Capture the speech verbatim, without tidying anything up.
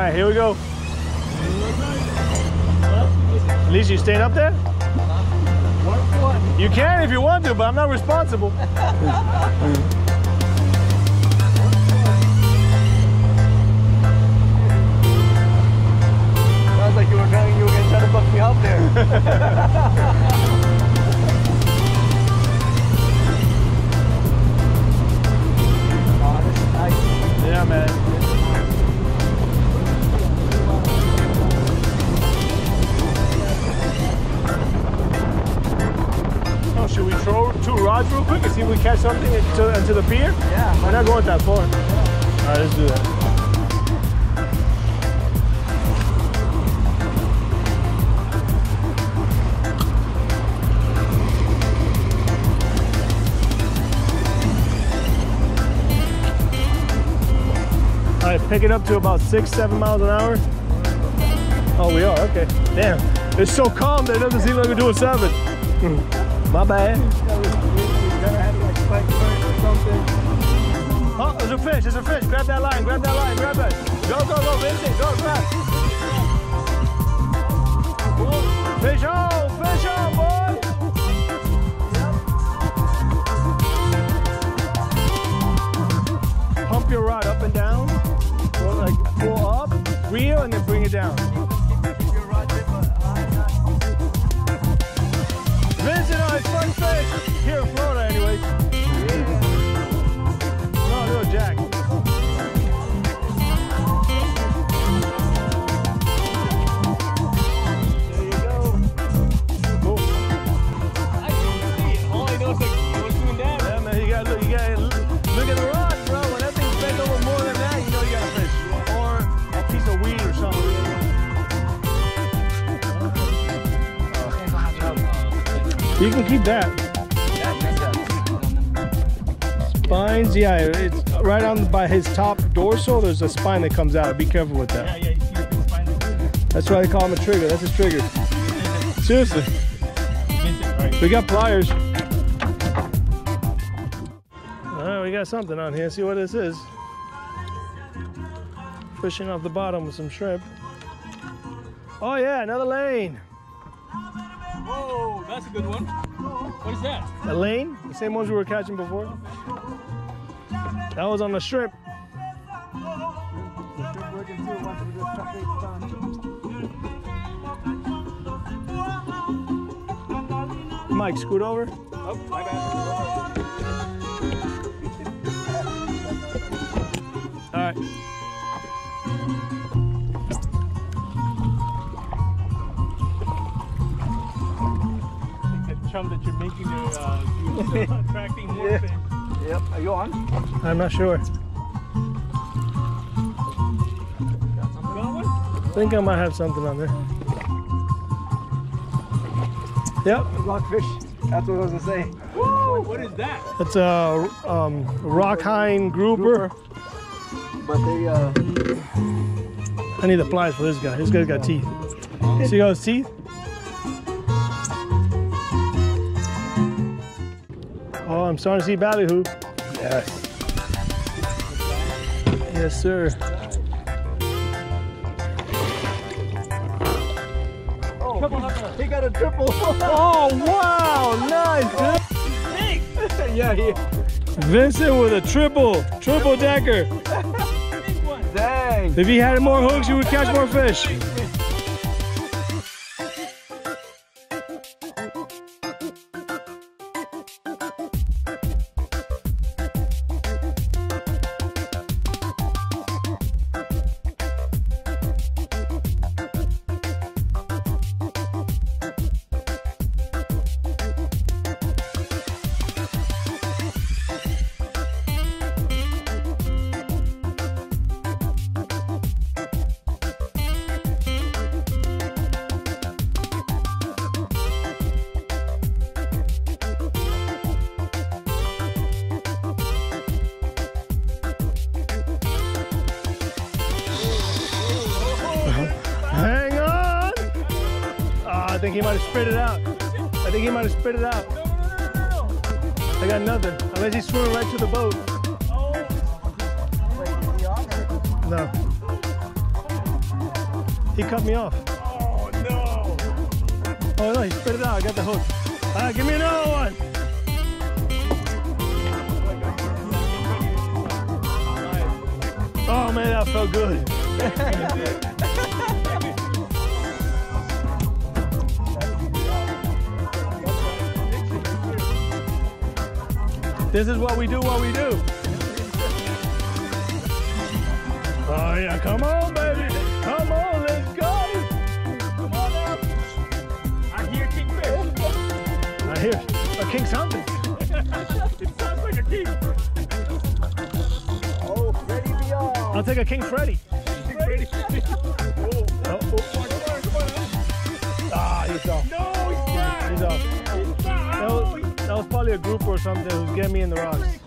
right, here we go. At least you staying up there? You can if you want to, but I'm not responsible. Sounds like you were trying, you were gonna try to buck me out there. Oh, this is nice. Yeah, man. Oh, should we throw two rods real quick and see if we catch something into, into the pier? Yeah. We're not going that far. All right, let's do that. All right, pick it up to about six, seven miles an hour. Oh, we are, okay. Damn, it's so calm that it doesn't seem like we're doing seven. My bad. Oh, there's a fish, there's a fish. Grab that line, grab that line, grab it. Go, go, go, Vincent, go fast. Fish on, fish on, boy. Pump your rod up and down. Go like pull up, reel, and then bring it down. Vincent on his first fish here in Florida, anyway. No, little jack. There you go. Cool. I can see it. All I know is like what's doing that. Yeah, man, you gotta look. You gotta look at the rod, bro. When that thing's bent over more than that, you know you got a fish, or a piece of weed or something. You can keep that. Spines, yeah, it's right on by his top dorsal. There's a spine that comes out. Be careful with that. Yeah, yeah, you see the big spine there? That's why they call him a trigger. That's his trigger. Seriously. We got pliers. All right, we got something on here. See what this is. Fishing off the bottom with some shrimp. Oh yeah, another lane. Whoa, that's a good one. What is that? A lane, the same ones we were catching before. That was on the shrimp. Mike, scoot over. Oh, my bad. All right. Chum that you're making there, uh, you're attracting more Yeah. fish. Yep. Are you on? I'm not sure. Got one? I think I might have something on there. Yep, Rockfish. That's what I was gonna say. Whoa, what is that? it's a um, rock hind grouper. But they uh. I need the pliers for this guy. This guy's got teeth. See those teeth? Oh, I'm starting to see ballyhoo. Yes. Yes, sir. Oh, he got a triple. Oh, wow. Nice, dude. Yeah, he. Vincent with a triple. Triple decker. Dang. If he had more hooks, you would catch more fish. Hang on! Oh, I think he might have spit it out. I think he might have spit it out. I got nothing. Unless he's swimming right to the boat. No. He cut me off. Oh no! Oh no, he spit it out. I got the hook. All right, give me another one. Oh man, that felt good. This is what we do, what we do. Oh yeah, come on, baby. Come on, let's go. Come on now. I hear kingfish. I hear a king something. It sounds like a king. Oh, Freddy beyond. I'll take a King Freddy. King Freddy. Oh, Oh, oh. come on, come on, come on. Ah, he's off. No, he's not. He's off. He's not. That was, that was probably a grouper or something who's getting me in the rocks.